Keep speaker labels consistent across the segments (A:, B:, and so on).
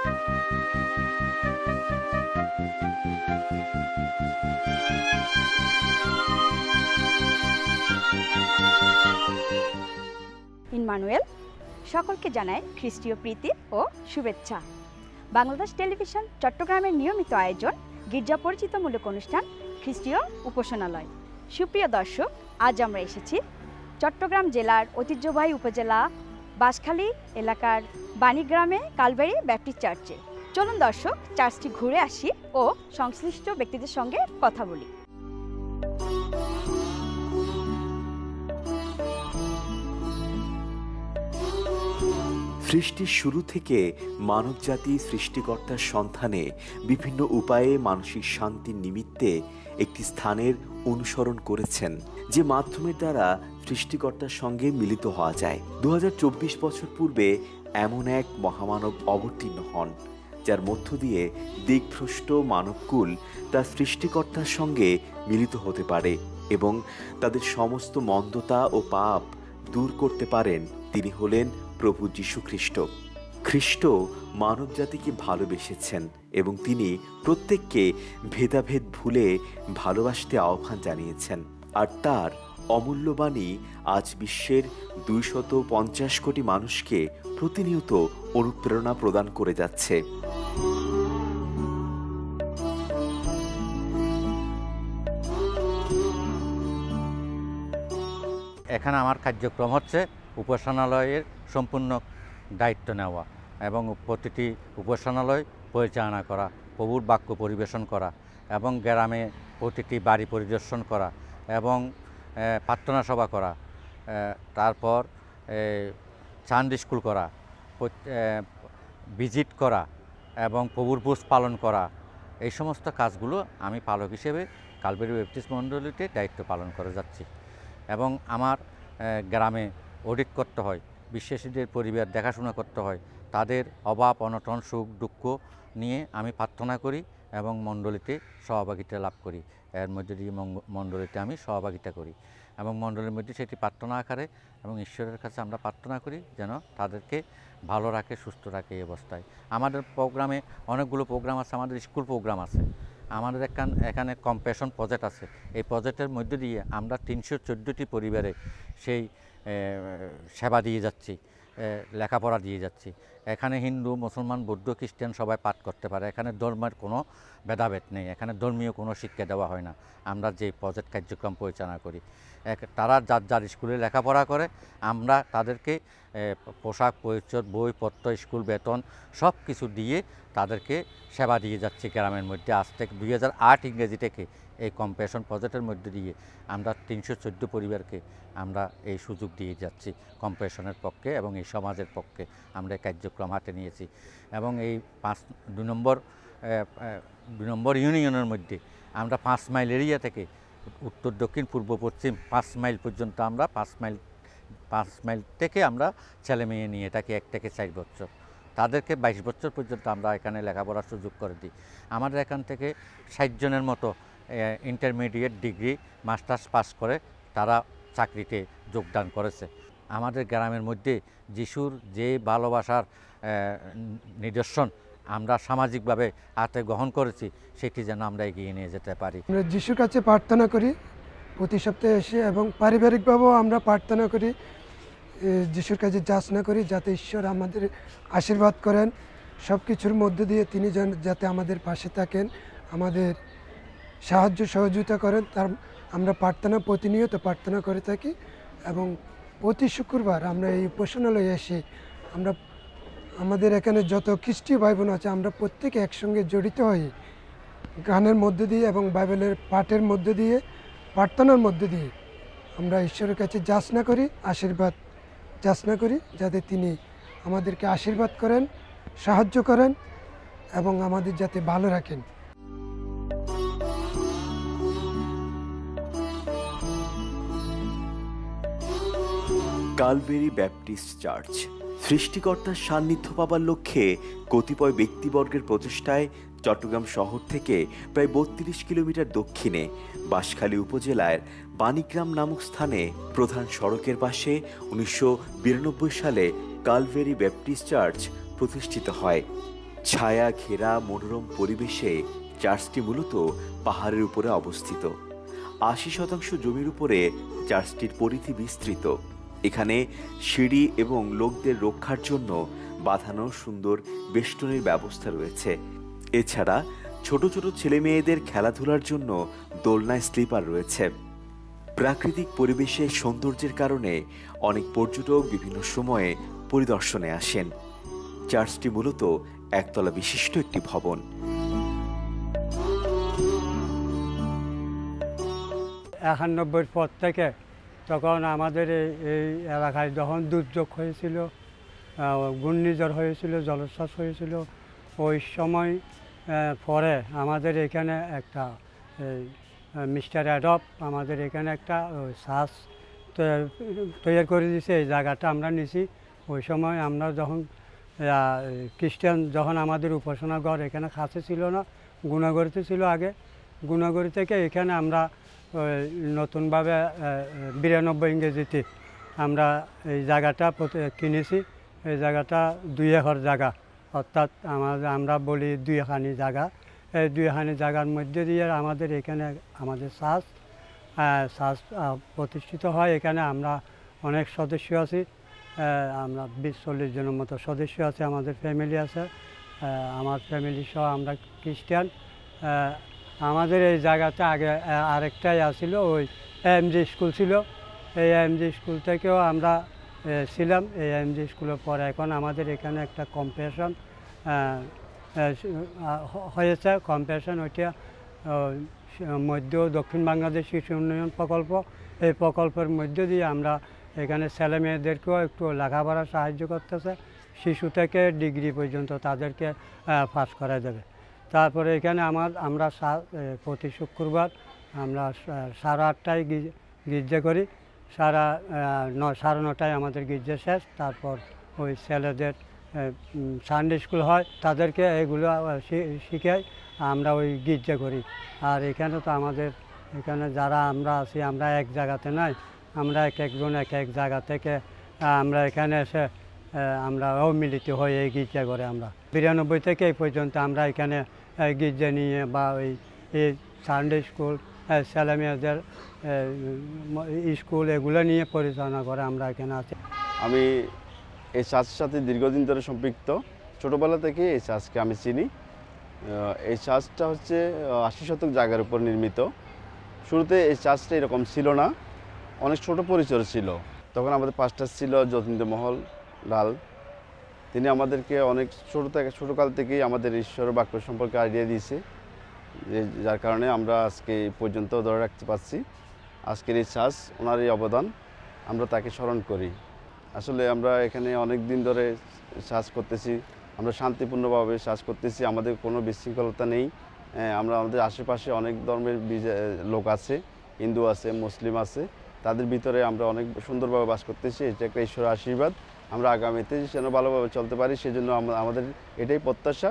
A: Emmanuel সকলকে জানায় খ্রিস্টীয় প্রীতি ও শুভেচ্ছা। বাংলাদেশ টেলিভিশন চট্টগ্রামের নিয়মিত আয়োজন গির্জা পরিচিতমূলক অনুষ্ঠান খ্রিস্টীয় উপাসনালয়। সুপ্রিয় দর্শক, আজ আমরা এসেছি চট্টগ্রাম জেলার ঐতিহ্যবাহী উপজেলা বাঁশখালী এলাকার বাণীগ্রামে কালভারি ব্যাপটিস্ট চার্চে। চলুন দর্শক, চার্চটি ঘুরে আসি ও সংশ্লিষ্ট ব্যক্তিদের সঙ্গে কথা বলি।
B: সৃষ্টির শুরু থেকে মানবজাতি সৃষ্টিকর্তার সন্ধানে বিভিন্ন উপায়ে মানসিক শান্তির নিমিত্তে একটি স্থানের অনুসরণ করেছেন, যে মাধ্যমের দ্বারা সৃষ্টিকর্তার সঙ্গে মিলিত হওয়া যায়। 2024 বছর পূর্বে এমন এক মহামানব অবতীর্ণ হন, যার মধ্য দিয়ে দিকভ্রষ্ট মানবকুল তার সৃষ্টিকর্তার সঙ্গে মিলিত হতে পারে এবং তাদের সমস্ত মন্দতা ও পাপ দূর করতে পারেন। তিনি হলেন প্রভু যীশু খ্রিস্ট। খ্রিস্ট মানবজাতিকে ভালোবেসেছেন এবং তিনি প্রত্যেককে ভেদাভেদ ভুলে ভালোবাসতে আহ্বান জানিয়েছেন। আর তার অমূল্য বাণী আজ বিশ্বের 250 কোটি মানুষকে প্রতিনিয়ত অনুপ্রেরণা প্রদান করে যাচ্ছে।
C: এখানে আমার কার্যক্রম হচ্ছে উপাসনালয়ের সম্পূর্ণ দায়িত্ব নেওয়া এবং প্রতিটি উপাসনালয় পরিচালনা করা, প্রভুর বাক্য পরিবেশন করা এবং গ্রামে প্রতিটি বাড়ি পরিদর্শন করা এবং প্রার্থনা সভা করা, তারপর সানডে স্কুল করা, ভিজিট করা এবং প্রভুর ভোজ পালন করা, এই সমস্ত কাজগুলো আমি পালক হিসেবে কালভারি ব্যাপটিস্ট মণ্ডলীতে দায়িত্ব পালন করে যাচ্ছি। এবং আমার গ্রামে অডিট করতে হয়, বিশ্বাসীদের পরিবার দেখাশোনা করতে হয়, তাদের অভাব অনটন সুখ দুঃখ নিয়ে আমি প্রার্থনা করি এবং মণ্ডলীতে সহভাগিতা লাভ করি। এর মধ্যে দিয়ে মণ্ডলীতে আমি সহভাগিতা করি এবং মণ্ডলীর মধ্যে সেটি প্রার্থনা আকারে এবং ঈশ্বরের কাছে আমরা প্রার্থনা করি যেন তাদেরকে ভালো রাখে, সুস্থ রাখে এই অবস্থায়। আমাদের প্রোগ্রামে অনেকগুলো প্রোগ্রাম আছে, আমাদের স্কুল প্রোগ্রাম আছে, আমাদের এখানে কম্প্যাশন প্রজেক্ট আছে। এই প্রজেক্টের মধ্যে দিয়ে আমরা 314টি পরিবারে সেই সেবা দিয়ে যাচ্ছি, লেখাপড়া দিয়ে যাচ্ছি। এখানে হিন্দু, মুসলমান, বৌদ্ধ, খ্রিস্টান সবাই পাঠ করতে পারে। এখানে ধর্মের কোনো ভেদাভেদ নেই, এখানে ধর্মীয় কোনো শিক্ষা দেওয়া হয় না। আমরা যে প্রজেক্ট কার্যক্রম পরিচালনা করি, তারা যার স্কুলে লেখাপড়া করে আমরা তাদেরকে পোশাক পরিচ্ছদ, বইপত্র, স্কুল বেতন সব কিছু দিয়ে তাদেরকে সেবা দিয়ে যাচ্ছি গ্রামের মধ্যে। আজ থেকে 2008 ইংরেজি থেকে এই কম্প্যাশন প্রজেক্টের মধ্যে দিয়ে আমরা 314 পরিবারকে আমরা এই সুযোগ দিয়ে যাচ্ছি কম্প্যাশনের পক্ষে এবং এই সমাজের পক্ষে আমরা এই কার্যক্রম হাতে নিয়েছি। এবং এই 2 নম্বর ইউনিয়নের মধ্যে আমরা 5 মাইল এরিয়া থেকে উত্তর দক্ষিণ পূর্ব পশ্চিম 5 মাইল পর্যন্ত আমরা 5 মাইল থেকে আমরা ছেলে মেয়ে নিয়ে থাকি 1 থেকে 4 বছর, তাদেরকে 22 বছর পর্যন্ত আমরা এখানে লেখাপড়ার সুযোগ করে দিই। আমাদের এখান থেকে 60 জনের মতো ইন্টারমিডিয়েট ডিগ্রি মাস্টার্স পাস করে তারা চাকরিতে যোগদান করেছে। আমাদের গ্রামের মধ্যে যিশুর যে ভালোবাসার নিদর্শন আমরা সামাজিকভাবে হাতে গ্রহণ করেছি, সেটি যেন আমরা এগিয়ে নিয়ে যেতে পারি।
D: আমরা যিশুর কাছে প্রার্থনা করি প্রতি সপ্তাহে এসে, এবং পারিবারিকভাবেও আমরা প্রার্থনা করি, যিশুর কাছে যাচনা করি যাতে ঈশ্বর আমাদের আশীর্বাদ করেন, সব কিছুর মধ্যে দিয়ে তিনি যাতে আমাদের পাশে থাকেন, আমাদের সাহায্য সহযোগিতা করেন। তার আমরা প্রতিনিয়ত প্রার্থনা করে থাকি। এবং প্রতি শুক্রবার আমরা এই উপাসনালয়ে এসে আমরা আমাদের এখানে যত খ্রিস্টীয় ভাই বোন আছে আমরা প্রত্যেকে একসঙ্গে জড়িত হই গানের মধ্যে দিয়ে এবং বাইবেলের পাঠের মধ্যে দিয়ে, প্রার্থনার মধ্যে দিয়ে আমরা ঈশ্বরের কাছে যাচনা করি যাতে তিনি আমাদেরকে আশীর্বাদ করেন, সাহায্য করেন এবং আমাদের যাতে ভালো রাখেন।
B: কালভারি ব্যাপটিস্ট চার্চ সৃষ্টিকর্তার সান্নিধ্য পাবার লক্ষ্যে কতিপয় ব্যক্তিবর্গের প্রচেষ্টায় চট্টগ্রাম শহর থেকে প্রায় 32 কিলোমিটার দক্ষিণে বাঁশখালী উপজেলার বাণীগ্রাম নামক স্থানে প্রধান সড়কের পাশে 1992 সালে কালভারি ব্যাপটিস্ট চার্চ প্রতিষ্ঠিত হয়। ছায়া ঘেরা মনোরম পরিবেশে চার্চটি মূলত পাহাড়ের উপরে অবস্থিত। ৮০% জমির উপরে চার্চটির পরিধি বিস্তৃত। এখানে সিঁড়ি এবং লোকদের রক্ষার জন্য বাঁধানো সুন্দর বেষ্টনীর ব্যবস্থা রয়েছে। এছাড়া ছোট ছোট ছেলে মেয়েদের খেলাধুলার জন্য দোলনায় স্লিপার রয়েছে। প্রাকৃতিক পরিবেশের সৌন্দর্যের কারণে অনেক পর্যটক বিভিন্ন সময়ে পরিদর্শনে আসেন। চার্চটি মূলত একতলা বিশিষ্ট একটি ভবন।
E: ৯১ পর থেকে তখন আমাদের এই এলাকায় যখন দুর্যোগ হয়েছিল, ঘূর্ণিঝড় হয়েছিল, জলোচ্ছ্বাস হয়েছিল, ওই সময় পরে আমাদের এখানে একটা মিস্টার অ্যাডপ আমাদের এখানে একটা শ্বাস তৈরি করে দিয়েছে। এই জায়গাটা আমরা নিছি। ওই সময় আমরা যখন খ্রিস্টান যখন আমাদের উপাসনা ঘর এখানে কাছে ছিল না, গুণাগড়িতে ছিল আগে। গুণাগড়ি থেকে এখানে আমরা নতুনভাবে ৯২ ইংরেজিতে আমরা এই জায়গাটা কিনেছি। এই জায়গাটা ২ একর জায়গা, অর্থাৎ আমরা বলি ২ খানি জায়গা। এই ২ খানি জায়গার মধ্যে দিয়ে আমাদের এখানে আমাদের শ্বাস প্রতিষ্ঠিত হয়। এখানে আমরা অনেক সদস্য আছি, আমরা ২০-৪০ জনের মতো সদস্য আছে। আমাদের ফ্যামিলি আছে, আমার ফ্যামিলি সহ আমরা খ্রিস্টান। আমাদের এই জায়গাতে আগে আরেকটাই আসছিল, ওই এমজি স্কুল ছিল। এই এমজি স্কুল থেকেও আমরা ছিলাম। এই এমজি স্কুলের পরে এখন আমাদের এখানে একটা কম্পিটিশন হয়েছে। কম্পিটিশন ওইটা মধ্য দক্ষিণ বাংলাদেশ শিশু উন্নয়ন প্রকল্প। এই প্রকল্পের মধ্য দিয়ে আমরা এখানে ছেলে মেয়েদেরকেও একটু লেখাপড়া সাহায্য করতেছে। শিশু থেকে ডিগ্রি পর্যন্ত তাদেরকে পাস করা যাবে। তারপরে এখানে আমরা প্রতি শুক্রবার আমরা 8:30টায় গির্জা করি। 9:30টায় আমাদের গির্জা শেষ। তারপর ওই ছেলেদের সানডে স্কুল হয়, তাদেরকে এগুলো শিখাই, আমরা ওই গির্জা করি। আর এখানে তো আমাদের এখানে যারা আমরা আছি, আমরা এক জায়গাতে নাই, আমরা একজন এক জায়গা থেকে আমরা এখানে এসে আমরা মিলিত হই এই গির্জা করে। আমরা ৯২ থেকে এই পর্যন্ত আমরা এখানে গির্জা নিয়ে বা ওই এই সানডে স্কুল, ছেলে মেয়েদের স্কুল এগুলো নিয়ে পরিচালনা করে আমরা এখানে আছি।
F: আমি এই চার্চের সাথে দীর্ঘদিন ধরে সম্পৃক্ত। ছোটোবেলা থেকে এই চার্চকে আমি চিনি। এই চার্চটা হচ্ছে ৮০ জায়গার উপর নির্মিত। শুরুতে এই চার্চটা এরকম ছিল না, অনেক ছোট পরিসর ছিল। তখন আমাদের পাস্টার ছিল যতীন্দ্রমোহন লাল। তিনি আমাদেরকে অনেক ছোটোকাল থেকেই আমাদের ঈশ্বর বাক্য সম্পর্কে আইডিয়া দিয়েছে, যার কারণে আমরা আজকে এই পর্যন্ত ধরে রাখতে পারছি। আজকের এই চার্চ, ওনার এই অবদান, আমরা তাকে স্মরণ করি। আসলে আমরা এখানে অনেক দিন ধরে চার্চ করতেছি, আমরা শান্তিপূর্ণভাবে চার্চ করতেছি, আমাদের কোনো বিশৃঙ্খলতা নেই। আমরা আমাদের আশেপাশে অনেক ধর্মের লোক আছে, হিন্দু আছে, মুসলিম আছে, তাদের ভিতরে আমরা অনেক সুন্দরভাবে বাস করতেছি। এটা একটা ঈশ্বরের আশীর্বাদ। আমরা আগামীতে যেন ভালোভাবে চলতে পারি, সেজন্য আমাদের এটাই প্রত্যাশা।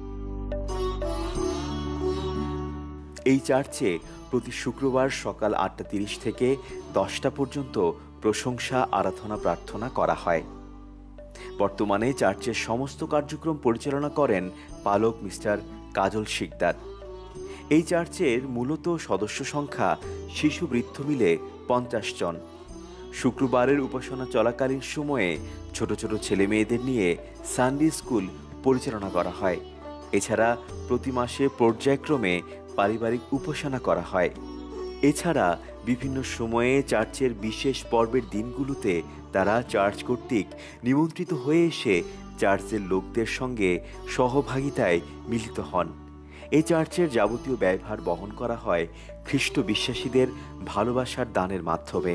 B: এই চার্চে প্রতি শুক্রবার সকাল 8:30 থেকে 10টা পর্যন্ত প্রশংসা, আরাধনা, প্রার্থনা করা হয়। বর্তমানে চার্চের সমস্ত কার্যক্রম পরিচালনা করেন পালক মিস্টার কাজল শিকদার। এই চার্চের মূলত সদস্য সংখ্যা শিশু বৃদ্ধ মিলে 50 জন। শুক্রবারের উপাসনা চলাকালীন সময়ে ছোট ছোট ছেলে মেয়েদের নিয়ে সানডে স্কুল পরিচালনা করা হয়। এছাড়া প্রতি মাসে পর্যায়ক্রমে পারিবারিক উপাসনা করা হয়। এছাড়া বিভিন্ন সময়ে চার্চের বিশেষ পর্বের দিনগুলোতে তারা চার্চ কর্তৃক নিমন্ত্রিত হয়ে এসে চার্চের লোকদের সঙ্গে সহভাগিতায় মিলিত হন। এই চার্চের যাবতীয় ব্যয়ভার বহন করা হয় খ্রিস্ট বিশ্বাসীদের ভালোবাসার দানের মাধ্যমে।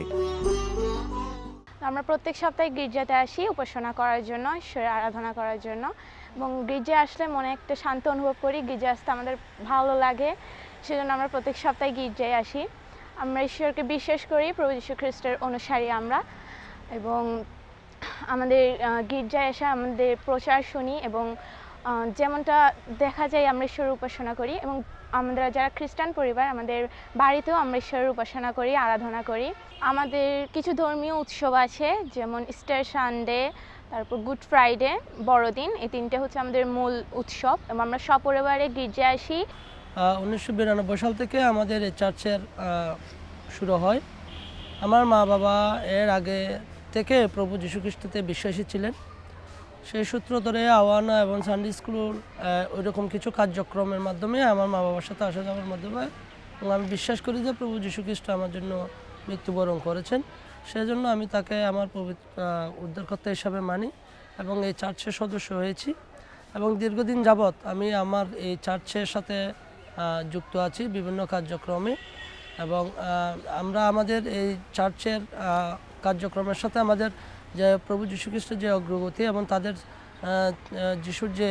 G: আমরা প্রত্যেক সপ্তাহে গির্জাতে আসি উপাসনা করার জন্য, ঈশ্বরের আরাধনা করার জন্য, এবং গির্জায় আসলে মনে একটা শান্ত অনুভব করি। গির্জায় আসতে আমাদের ভালো লাগে, সেজন্য আমরা প্রত্যেক সপ্তাহে গির্জায় আসি। আমরা ঈশ্বরকে বিশ্বাস করি, প্রভু যীশু খ্রিস্টের অনুসারী আমরা, এবং আমাদের গির্জায় এসে আমাদের প্রচার শুনি, এবং যেমনটা দেখা যায় আমরা ঈশ্বরের উপাসনা করি। এবং আমরা যারা খ্রিস্টান পরিবার, আমাদের বাড়িতেও আমরা ঈশ্বরের উপাসনা করি, আরাধনা করি। আমাদের কিছু ধর্মীয় উৎসব আছে, যেমন ইস্টার সানডে, তারপর গুড ফ্রাইডে, বড়দিন, এই তিনটে হচ্ছে আমাদের মূল উৎসব এবং আমরা সপরিবারে গির্জায় আসি।
H: 1992 সাল থেকে আমাদের এই চার্চের শুরু হয়। আমার মা বাবা এর আগে থেকে প্রভু যীশু খ্রিস্টতে বিশ্বাসী ছিলেন। সেই সূত্র ধরে আওয়ানা এবং সানডে স্কুল ওইরকম কিছু কার্যক্রমের মাধ্যমে আমার মা বাবার সাথে আসা যাওয়ার মাধ্যমে, এবং আমি বিশ্বাস করি যে প্রভু যীশু খ্রিস্ট আমার জন্য মৃত্যুবরণ করেছেন। সেজন্য আমি তাকে আমার উদ্ধারকর্তা হিসাবে মানি এবং এই চার্চের সদস্য হয়েছি এবং দীর্ঘদিন যাবৎ আমি আমার এই চার্চের সাথে যুক্ত আছি বিভিন্ন কার্যক্রমে। এবং আমরা আমাদের এই চার্চের কার্যক্রমের সাথে আমাদের যে প্রভু যীশু খ্রিস্টের যে অগ্রগতি এবং তাদের যিশুর যে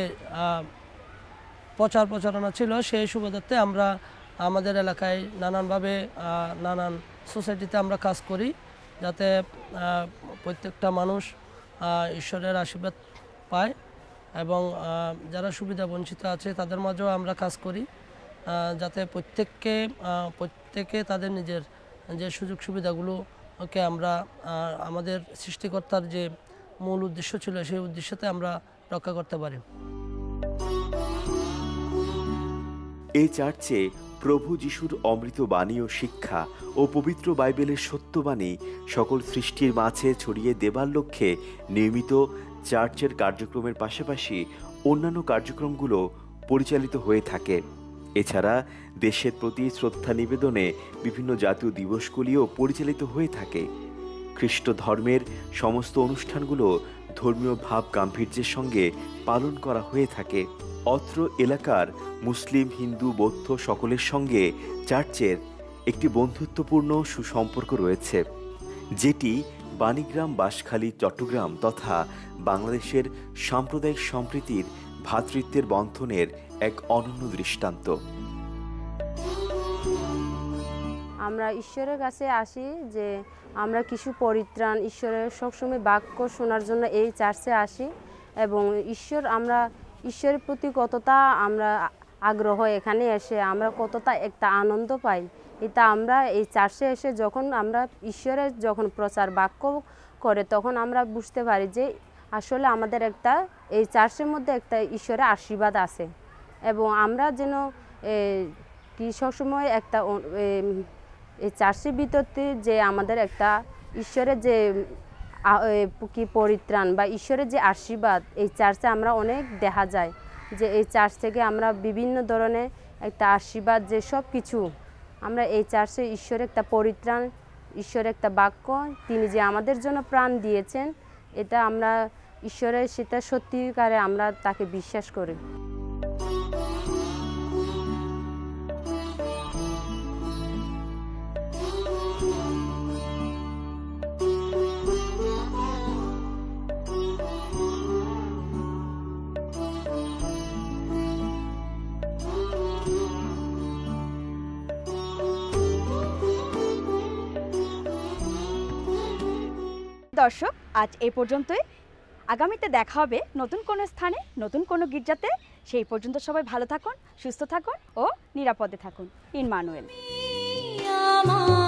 H: প্রচারণা ছিল, সেই সুবাদে আমরা আমাদের এলাকায় নানানভাবে নানান সোসাইটিতে আমরা কাজ করি, যাতে প্রত্যেকটা মানুষ ঈশ্বরের আশীর্বাদ পায় এবং যারা সুবিধা বঞ্চিত আছে তাদের মাঝেও আমরা কাজ করি, যাতে প্রত্যেকে তাদের নিজের যে সুযোগ সুবিধাগুলোকে আমরা আমাদের সৃষ্টিকর্তার যে মূল উদ্দেশ্য ছিল সেই উদ্দেশ্যতে আমরা রক্ষা করতে পারি।
B: এই চার্চে প্রভু যিশুর অমৃত বাণী ও শিক্ষা ও পবিত্র বাইবেলের সত্যবাণী সকল সৃষ্টির মাঝে ছড়িয়ে দেবার লক্ষ্যে নিয়মিত চার্চের কার্যক্রমের পাশাপাশি অন্যান্য কার্যক্রমগুলো পরিচালিত হয়ে থাকে। এছাড়া দেশের প্রতি শ্রদ্ধা নিবেদনে বিভিন্ন জাতীয় দিবসগুলিও পরিচালিত হয়ে থাকে। খ্রিস্ট ধর্মের সমস্ত অনুষ্ঠানগুলো ধর্মীয় ভাব গাম্ভীর্যের সঙ্গে পালন করা হয়ে থাকে। অত্র এলাকার মুসলিম, হিন্দু, বৌদ্ধ সকলের সঙ্গে চার্চের একটি বন্ধুত্বপূর্ণ সুসম্পর্ক রয়েছে, যেটি বাণীগ্রাম, বাঁশখালী, চট্টগ্রাম তথা বাংলাদেশের সাম্প্রদায়িক সম্প্রীতির ভ্রাতৃত্বের বন্ধনের এক অনন্য দৃষ্টান্ত।
I: আমরা ঈশ্বরের কাছে আসি যে আমরা কিছু পরিত্রাণ, ঈশ্বরের সবসময় বাক্য শোনার জন্য এই চার্চে আসি এবং ঈশ্বরের প্রতি কতটা আমরা আগ্রহ, এখানে এসে আমরা কতটা একটা আনন্দ পাই, এটা আমরা এই চার্চে এসে যখন আমরা ঈশ্বরের যখন প্রচার বাক্য করে তখন আমরা বুঝতে পারি যে আসলে আমাদের একটা এই চার্চের মধ্যে একটা ঈশ্বরের আশীর্বাদ আছে এবং আমরা যেন কি সবসময় একটা এই চার্চের ভিতরতে যে আমাদের একটা ঈশ্বরের যে কি পরিত্রাণ বা ঈশ্বরের যে আশীর্বাদ এই চার্চে আমরা অনেক দেখা যায়, যে এই চার্চ থেকে আমরা বিভিন্ন ধরনের একটা আশীর্বাদ, যে সব কিছু আমরা এই চার্চে ঈশ্বরের একটা পরিত্রাণ, ঈশ্বরের একটা বাক্য, তিনি যে আমাদের জন্য প্রাণ দিয়েছেন, এটা আমরা ঈশ্বরের সেটা সত্যিকারে আমরা তাকে বিশ্বাস করি।
A: দর্শক, আজ এই পর্যন্তই। আগামীতে দেখা হবে নতুন কোনো স্থানে, নতুন কোনো গির্জাতে। সেই পর্যন্ত সবাই ভালো থাকুন, সুস্থ থাকুন ও নিরাপদে থাকুন। ইম্মানুয়েল।